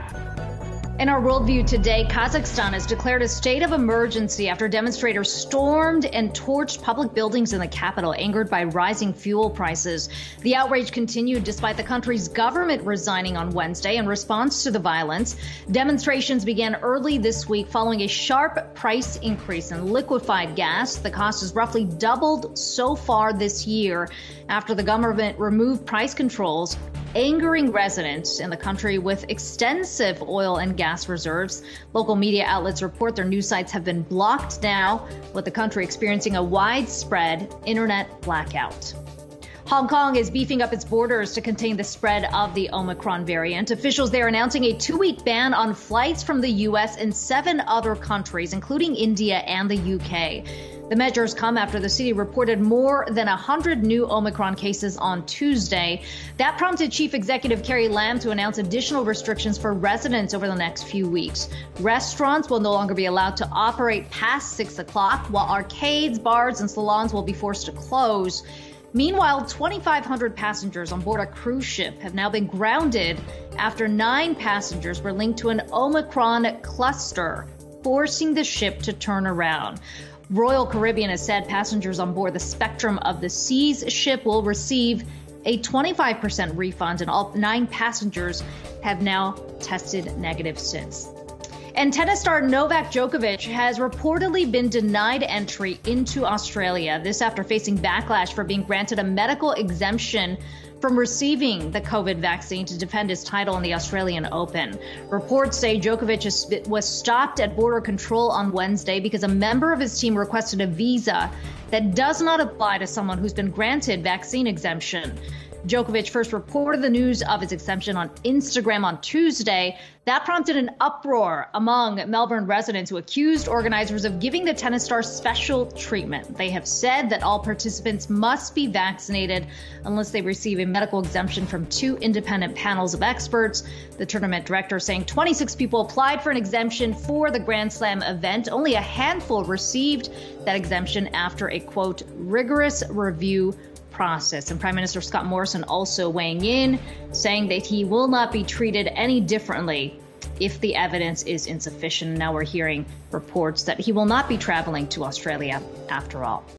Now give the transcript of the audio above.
In our worldview today, Kazakhstan has declared a state of emergency after demonstrators stormed and torched public buildings in the capital, angered by rising fuel prices. The outrage continued despite the country's government resigning on Wednesday in response to the violence. Demonstrations began early this week following a sharp price increase in liquefied gas. The cost has roughly doubled so far this year after the government removed price controls, angering residents in the country with extensive oil and gas reserves. Local media outlets report their news sites have been blocked now, with the country experiencing a widespread internet blackout. Hong Kong is beefing up its borders to contain the spread of the Omicron variant. Officials there announcing a 2-week ban on flights from the U.S. and 7 other countries, including India and the U.K. The measures come after the city reported more than 100 new Omicron cases on Tuesday. That prompted Chief Executive Carrie Lam to announce additional restrictions for residents over the next few weeks. Restaurants will no longer be allowed to operate past 6 o'clock, while arcades, bars, and salons will be forced to close. Meanwhile, 2,500 passengers on board a cruise ship have now been grounded after 9 passengers were linked to an Omicron cluster, forcing the ship to turn around. Royal Caribbean has said passengers on board the Spectrum of the Seas ship will receive a 25% refund, and all 9 passengers have now tested negative since. And tennis star Novak Djokovic has reportedly been denied entry into Australia. This after facing backlash for being granted a medical exemption from receiving the COVID vaccine to defend his title in the Australian Open. Reports say Djokovic was stopped at border control on Wednesday because a member of his team requested a visa that does not apply to someone who's been granted vaccine exemption. Djokovic first reported the news of his exemption on Instagram on Tuesday. That prompted an uproar among Melbourne residents who accused organizers of giving the tennis star special treatment. They have said that all participants must be vaccinated unless they receive a medical exemption from 2 independent panels of experts. The tournament director saying 26 people applied for an exemption for the Grand Slam event. Only a handful received that exemption after a, quote, rigorous review process. And Prime Minister Scott Morrison also weighing in, saying that he will not be treated any differently if the evidence is insufficient. Now we're hearing reports that he will not be traveling to Australia after all.